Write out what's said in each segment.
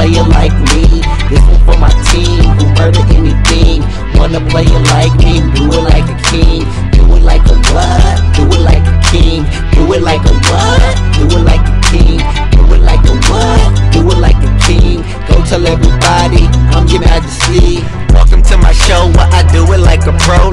play it like me. This one for my team who murder anything. Wanna play it like me, do it like a king. Do it like a what? Do it like a king. Do it like a what? Do it like a king. Do it like a what? Do it like a king. Go tell everybody I'm your majesty. Welcome to my show where I do it like a pro,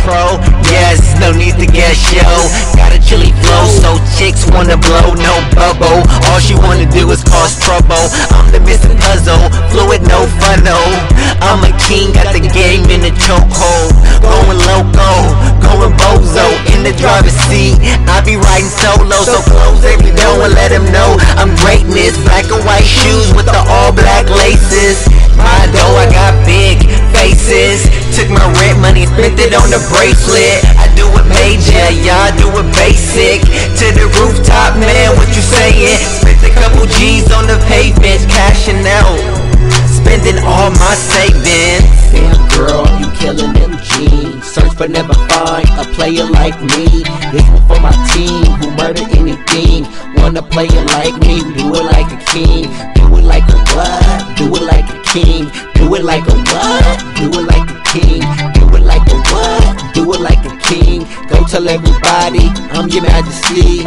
Yes, no need to get show. Got a chilly flow, so chicks wanna blow, no bubble. All she wanna do is cause trouble. I'm the missing puzzle, fluid, no funno. I'm a king, got the game in the chokehold. Going loco, going bozo in the driver's seat. I be riding solo, so close every door and let them know I'm greatness. Black and white shoes with the all black laces. My dough, I got big faces. Took my rent money, spent it on the bracelet. I do it major, y'all do it basic. To the rooftop, man, what you saying? Spent a couple G's on the pavement, cashing out, spending all my savings. Damn girl, you killing them jeans. Search but never find a player like me. This one for my team who murder anything. Wanna play it like me, do it like a king. Do it like a what? Do it like a king. Do it like a what? Do it like a king. Do it like a what? Do it like a king. Go tell everybody I'm your majesty.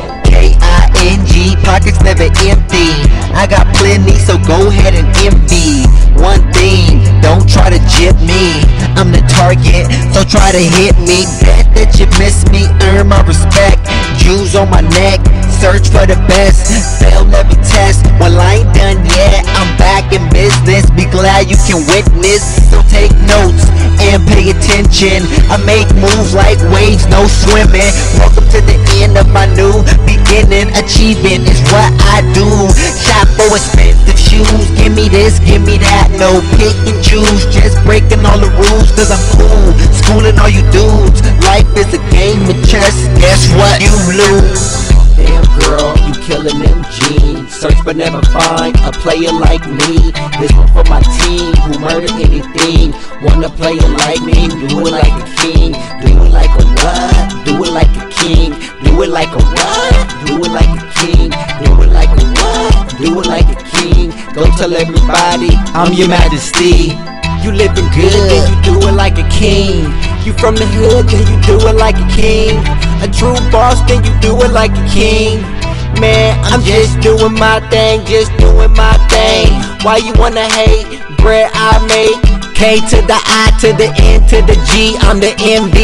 K-I-N-G, pockets never empty. I got plenty, so go ahead and envy. One thing, don't try to jip me. I'm the target, so try to hit me. Bet that you miss me, earn my respect. Jewels on my neck, search for the best. Fail every test, well I ain't done yet. I'm back in business, be glad you can witness. So take notes and pay attention. I make moves like waves, no swimming. Welcome to the end of my new beginning. Achievement is what I do. Shop for expensive shoes, give me this, give me that. No pick and choose, just breaking all the rules. Cause I'm cool, schooling all you dudes. Life is a game of chess, guess what? You lose. Damn girl, you killing them jeans. Search but never find a player like me. This one for my team who murder anything. Wanna play it like me, do it like a king. Do it like a what? Do it like a king. Do it like a what? Do it like a king. Do it like a what? Do it like a king. Go tell everybody I'm your majesty. You living good, then you do it like a king. You from the hood, then you do it like a king. A true boss, then you do it like a king. Man, I'm just doing my thing, just doing my thing. Why you wanna hate? Bread I make. K to the I to the N to the G, I'm the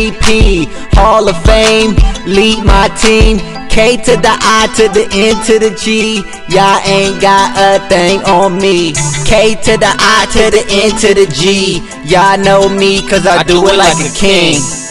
MVP. Hall of Fame, lead my team. K to the I to the N to the G, y'all ain't got a thing on me. K to the I to the N to the G, y'all know me cause I do it like a king.